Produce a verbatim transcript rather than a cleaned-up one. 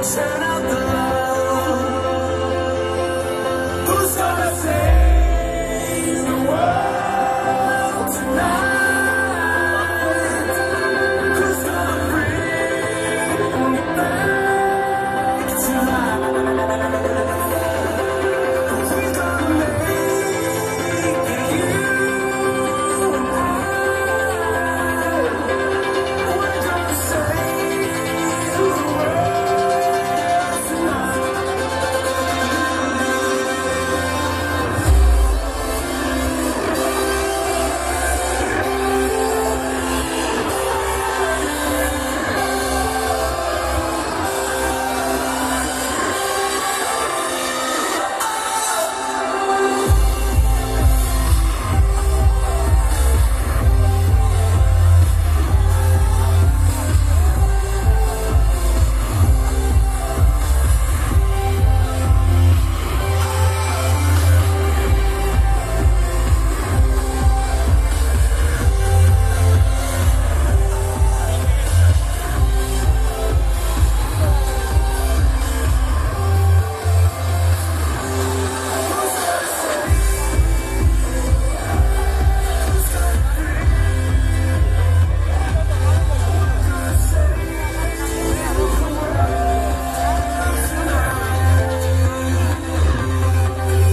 turn out the love. Who's gonna save the world tonight? Who's gonna bring me back to life? We're gonna make it, you and I. We're gonna save the world.